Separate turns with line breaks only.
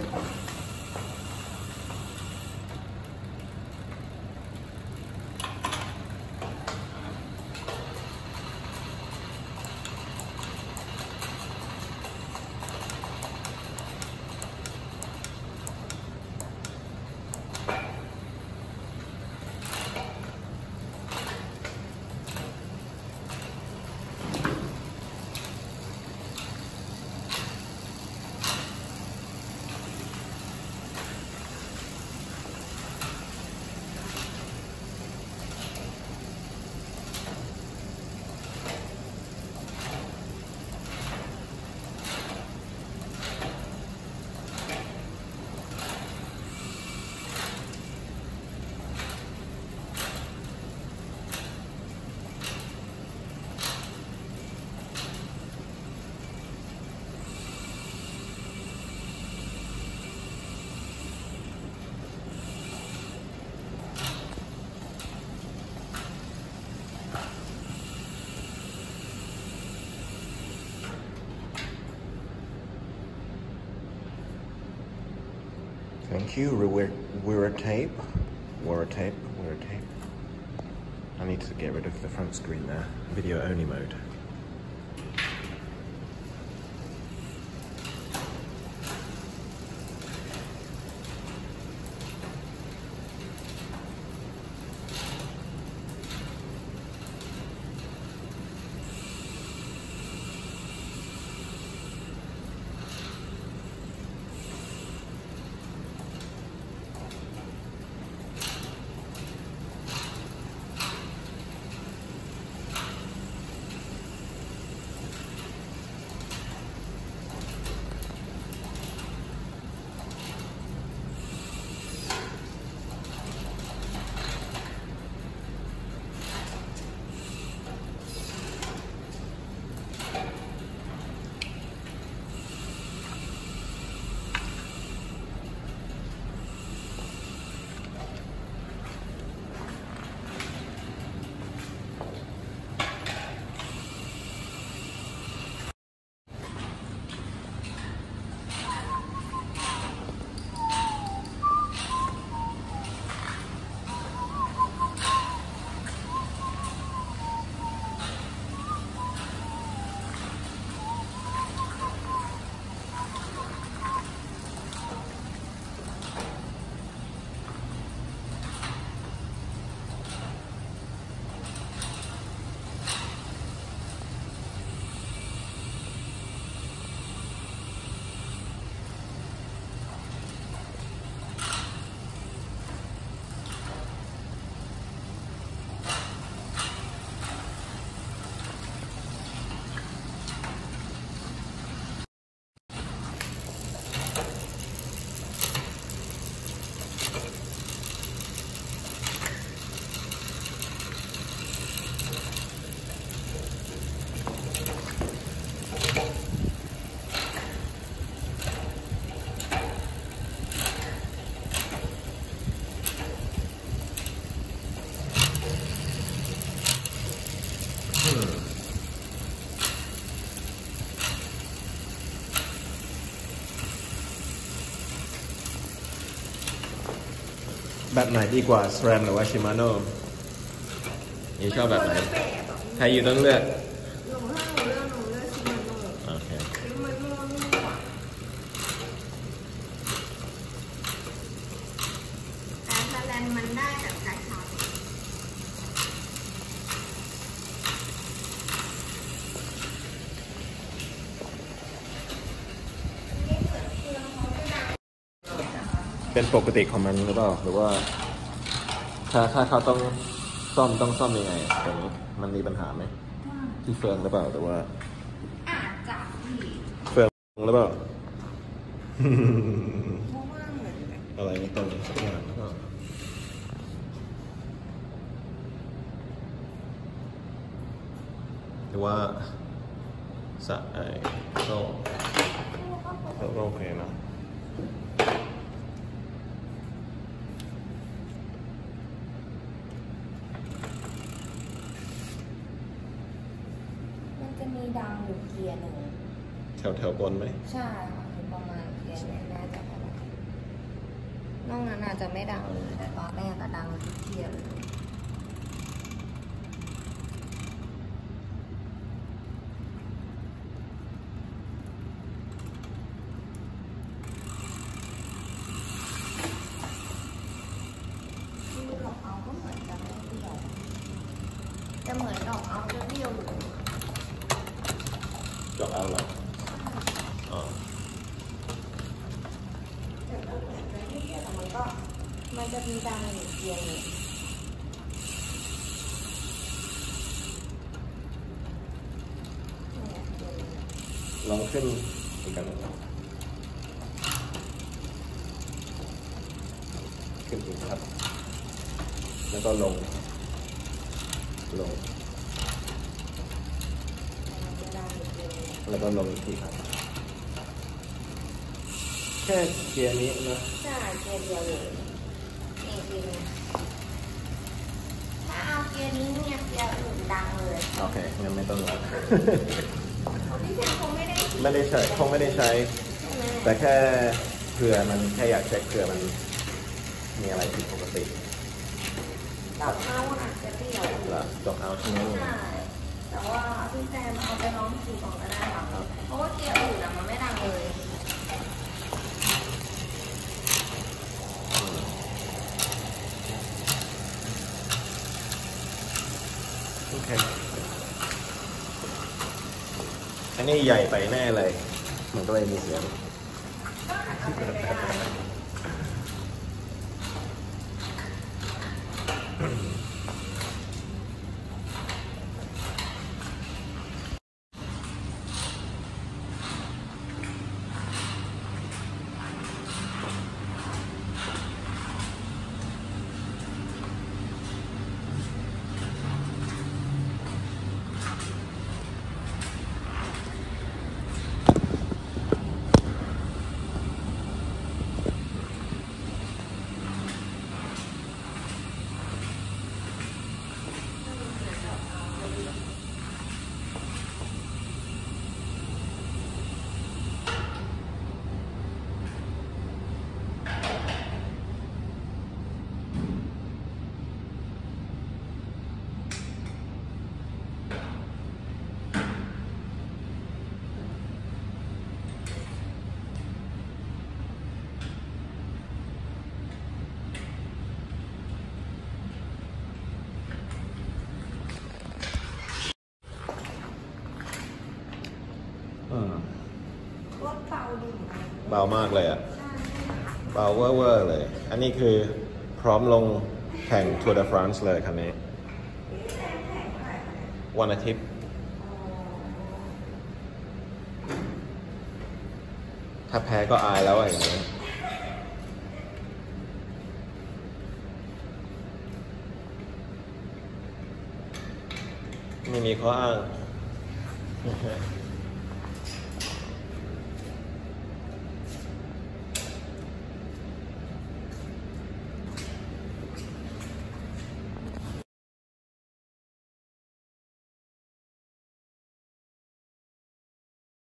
Thank you. Wear tape. I need to get rid of the front screen there. Video only mode.แบบไหนดีกว่าแซมหรือว่าชิมาโน่นี่ชอบแบบไหนใครอยู่ต้องเลือกโอเค
แต่แซมมันได้แบบกระชับ
เป็นปกติของมันหรือเปล่าหรือว่าถ้าเขาต้องซ่อมยังไงตรงนี้มันมีปัญหาไหมที่เฟืองหรือเปล่าหรือว่า
อาจจะ
เฟืองหรือเปล่าอะไรไม่ตรงสักอย่างหรือเปล่าหรือว่าโซ่โอเคนะ
จะมีดังอยู่เกียร์หนึ่ง
แถวบนไหม
ใช่ค่ะประมาณเกียร์หนึ่งน่าจะประมาณมันอาจจะไม่ดังเลยแต่ตอนแรกอะดังทุกเกียร์เลยดอกเอาก็เหมือนจะไม่เบี้ยวจะเหมือนดอกเอาจะเบี้ยวอยู่
จบเอาเหรออ๋อ
แต่ก็เหมือนจะไม่เบี้ยวแต่มันจะมีดังอยู่เกียร์หนึ่งเนี่ยเกียร์หนึ่ง
ลองขึ้นอีกกันหนึ่งขึ้นอีกครับ แล้วก็ลง
มันจะดังอยู่เกียร์หนึ่ง
แล้วก็ลงอีกทีครับ แค่เกียร์นี้นะ
ใช่เกียร์เดียวเลยนี่เกียร์หนึ่งถ้าเอาเกียร์นี้เนี่ยเกียร์อื่นดังเลย
โอเคงั้นไม่ต้องแล้ว
คนที่เช็คคงไม่ได้
ไม่ได้ใช้คงไม่ได้ใช้
ใช่ไหม
แต่แค่เผื่อมันแค่อยากเช็คเผื่อมันมีอะไรผิดปกติ
ดอกเอาอาจจะเบี้ยว
แล้วจบเอาใช่ไหม
ใช่แต่ว่าพี่แซมเอาไปลองขี่ก่อนก็ได้ค่ะเพราะว่าเกียร์อื่นอะมันไม่ดังเลย
โอเค อันนี้ใหญ่ไปแน่เลย มันก็เลยมีเสียง
ก็อาจจะเป็นไปได้ รถเบาดีเหมือนกัน
เบามากเลยอ่ะ
ใช่
เบาเวอร์เลย อันนี้คือพร้อมลงแข่ง Tour de France เลยคันนี้ วันอาทิตย์ ถ้าแพ้ก็อายแล้วอะอย่างนี้ ไม่มีข้ออ้าง